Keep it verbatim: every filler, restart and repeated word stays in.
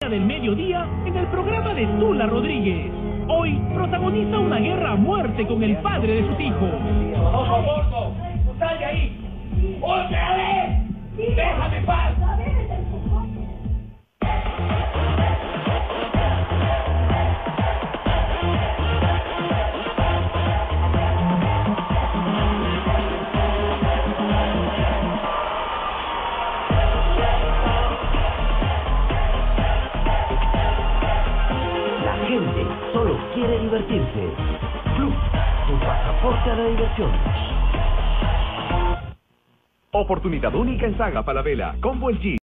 del mediodía en el programa de Tula Rodríguez. Hoy protagoniza una guerra a muerte con el padre de sus hijos. ¡Ojo, gordo! ¡Sal de ahí! ¡Otra vez! ¡Déjame en paz! La gente solo quiere divertirse. Club, tu pasaporte a la diversión. Oportunidad única en Saga Falabella. Combo el G.